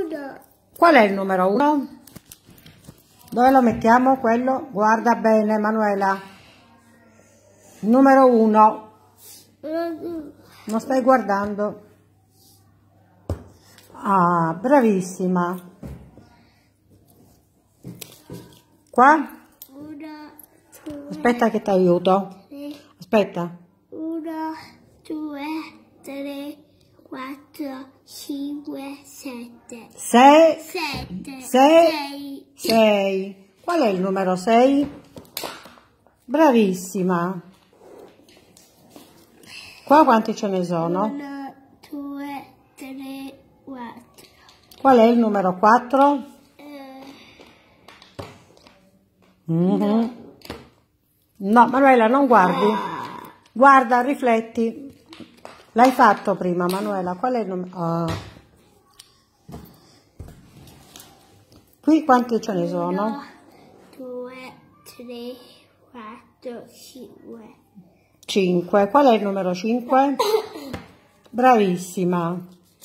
1. Qual è il numero 1? Dove lo mettiamo quello? Guarda bene, Manuela. Numero 1. Non stai guardando. Ah, bravissima. Qua? 1, 2, Aspetta che ti aiuto. 3. Aspetta. 1, 2, 3, 4, 5, 7. 6. 7. 6. 6. Qual è il numero 6? Bravissima. Qua quanti ce ne sono? 1, 2, 3, 4. Qual è il numero 4? No, Manuela, non guardi. Guarda, rifletti. L'hai fatto prima, Manuela. Qual è il numero? Qui quanti ce ne sono? 1, 2, 3, 4, 5. 5. Qual è il numero 5? Bravissima.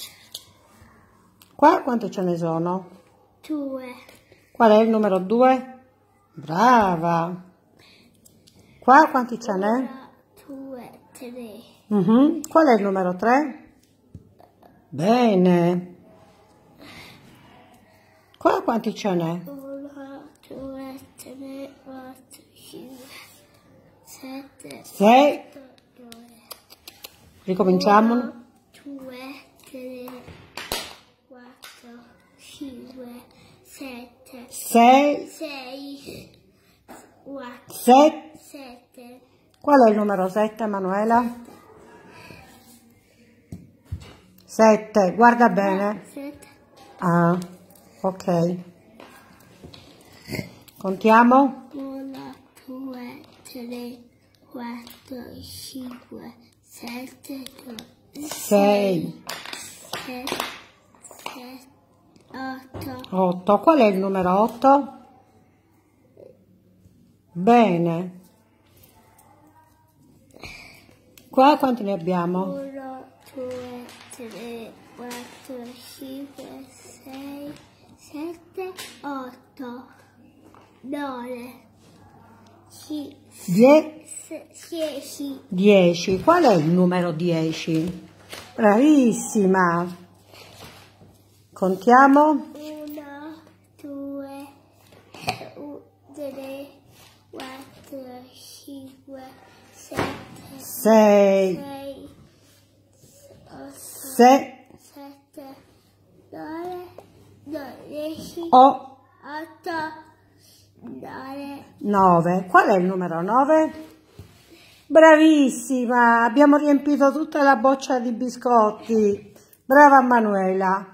Qua quanti ce ne sono? 2. Qual è il numero 2? Brava. Qua quanti ce n'è? 1, 2, 3. Qual è il numero 3? Bene. Qua quanti ce n'è? 1, 2, 3, 4, 5, 7, 6. 8, 2. Ricominciamo. 1, 2, 3, 4, 5, 7, 6. 6, 4, 7. 7. Qual è il numero 7, Manuela? 7. Guarda bene. 7. Ah, ok. Contiamo. 1, 2, 3, 4, 5, 7, 6. 7, 8. 8. Qual è il numero 8? Bene. Qua quanti ne abbiamo? 1, 2, 3, 4, 5, 6, 7, 8, 9, 10. 10. Qual è il numero 10? Bravissima. Contiamo. 1, 2, 3, 4, 5, 7, 6. 6, 8, 7. 7, 9, 10, 8. 8, 9. 9. Qual è il numero 9? Bravissima. Abbiamo riempito tutta la boccia di biscotti. Brava Manuela.